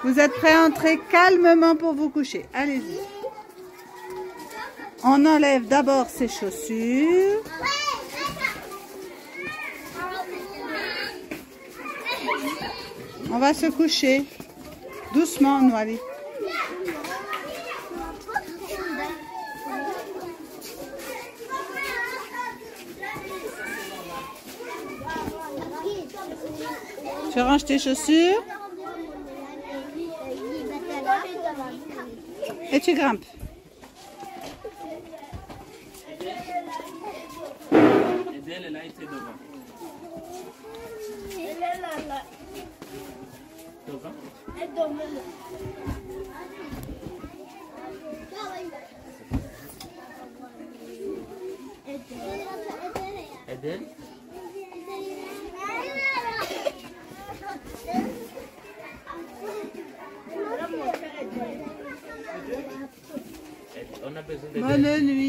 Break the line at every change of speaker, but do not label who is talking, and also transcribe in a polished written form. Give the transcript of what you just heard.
Vous êtes prêts à entrer calmement pour vous coucher. Allez-y. On enlève d'abord ses chaussures. On va se coucher. Doucement, Noali. Tu ranges tes chaussures. Et tu grimpes. Bonne nuit.